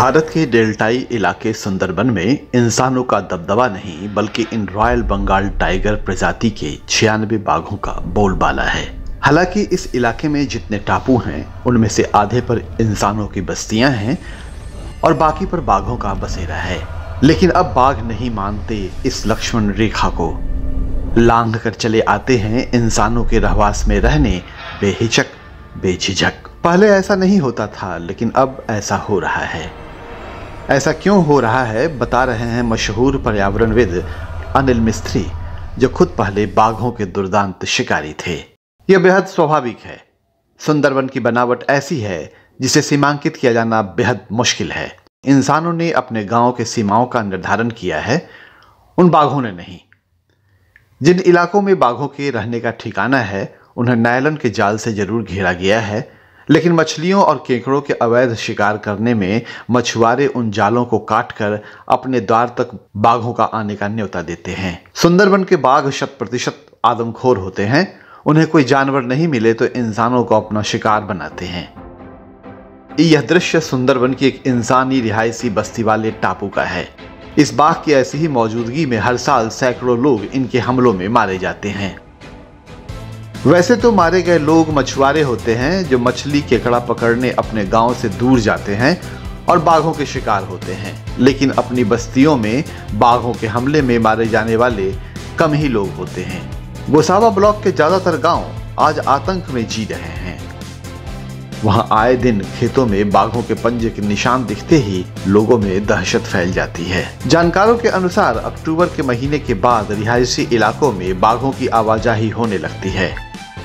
भारत के डेल्टाई इलाके सुंदरबन में इंसानों का दबदबा नहीं बल्कि इन रॉयल बंगाल टाइगर प्रजाति के 96 बाघों का बोलबाला है। हालांकि इस इलाके में जितने टापू हैं उनमें से आधे पर इंसानों की बस्तियां हैं और बाकी पर बाघों का बसेरा है। लेकिन अब बाघ नहीं मानते इस लक्ष्मण रेखा को, लांघ कर चले आते हैं इंसानों के रहवास में रहने बेहिचक बेझिझक। पहले ऐसा नहीं होता था लेकिन अब ऐसा हो रहा है। ऐसा क्यों हो रहा है बता रहे हैं मशहूर पर्यावरणविद अनिल मिस्त्री, जो खुद पहले बाघों के दुर्दांत शिकारी थे। यह बेहद स्वाभाविक है। सुंदरबन की बनावट ऐसी है जिसे सीमांकित किया जाना बेहद मुश्किल है। इंसानों ने अपने गांव के सीमाओं का निर्धारण किया है, उन बाघों ने नहीं। जिन इलाकों में बाघों के रहने का ठिकाना है उन्हें नायलॉन के जाल से जरूर घेरा गया है, लेकिन मछलियों और केकड़ों के अवैध शिकार करने में मछुआरे उन जालों को काटकर अपने द्वार तक बाघों का आने का न्योता देते हैं। सुंदरबन के बाघ 100% आदमखोर होते हैं। उन्हें कोई जानवर नहीं मिले तो इंसानों को अपना शिकार बनाते हैं। यह दृश्य सुंदरबन की एक इंसानी रिहायशी बस्ती वाले टापू का है। इस बाघ की ऐसी ही मौजूदगी में हर साल सैकड़ों लोग इनके हमलों में मारे जाते हैं। वैसे तो मारे गए लोग मछुआरे होते हैं जो मछली केकड़ा पकड़ने अपने गांव से दूर जाते हैं और बाघों के शिकार होते हैं, लेकिन अपनी बस्तियों में बाघों के हमले में मारे जाने वाले कम ही लोग होते हैं। गोसावा ब्लॉक के ज्यादातर गांव आज आतंक में जी रहे हैं। वहां आए दिन खेतों में बाघों के पंजे के निशान दिखते ही लोगों में दहशत फैल जाती है। जानकारों के अनुसार अक्टूबर के महीने के बाद रिहायशी इलाकों में बाघों की आवाजाही होने लगती है।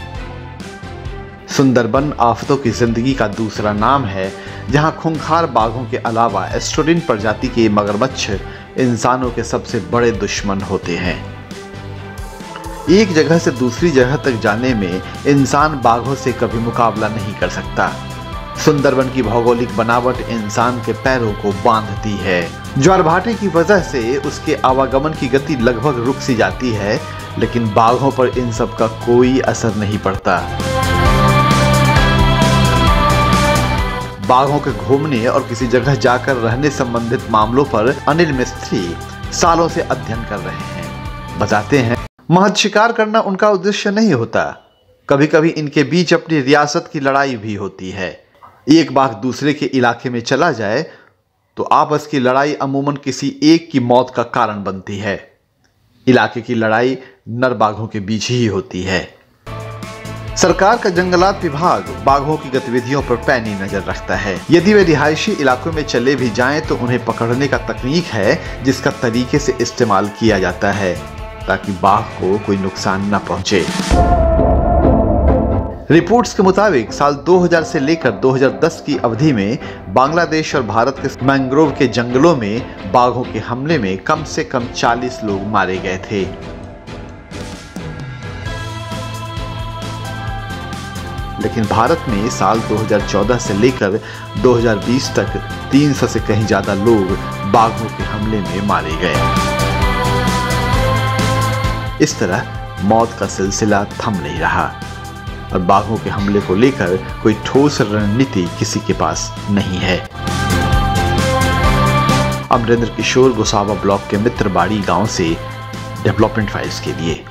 सुंदरबन आफतों की जिंदगी का दूसरा नाम है, जहां खूंखार बाघों के अलावा एस्ट्रोडिन प्रजाति के मगरमच्छ इंसानों के सबसे बड़े दुश्मन होते हैं। एक जगह से दूसरी जगह तक जाने में इंसान बाघों से कभी मुकाबला नहीं कर सकता। सुंदरबन की भौगोलिक बनावट इंसान के पैरों को बांधती है। ज्वार-भाटे की वजह से उसके आवागमन की गति लगभग रुक सी जाती है, लेकिन बाघों पर इन सब का कोई असर नहीं पड़ता। बाघों के घूमने और किसी जगह जाकर रहने संबंधित मामलों पर अनिल मिस्त्री सालों से अध्ययन कर रहे हैं। बताते हैं, महज शिकार करना उनका उद्देश्य नहीं होता। कभी कभी इनके बीच अपनी रियासत की लड़ाई भी होती है। एक बाघ दूसरे के इलाके में चला जाए तो आपस की लड़ाई अमूमन किसी एक की मौत का कारण बनती है। इलाके की लड़ाई नर बाघों के बीच ही होती है। सरकार का जंगलात विभाग बाघों की गतिविधियों पर पैनी नजर रखता है। यदि वे रिहायशी इलाकों में चले भी जाएं तो उन्हें पकड़ने का तकनीक है जिसका तरीके से इस्तेमाल किया जाता है ताकि बाघ को कोई नुकसान न पहुंचे। रिपोर्ट्स के मुताबिक साल 2000 से लेकर 2010 की अवधि में बांग्लादेश और भारत के मैंग्रोव के जंगलों में बाघों के हमले में कम से कम 40 लोग मारे गए थे। लेकिन भारत में साल 2014 से लेकर 2020 तक 300 से कहीं ज्यादा लोग बाघों के हमले में मारे गए। इस तरह मौत का सिलसिला थम नहीं रहा और बाघों के हमले को लेकर कोई ठोस रणनीति किसी के पास नहीं है। अमरेंद्र किशोर, गोसावा ब्लॉक के मित्रबाड़ी गांव से, डेवलपमेंट फाइल्स के लिए।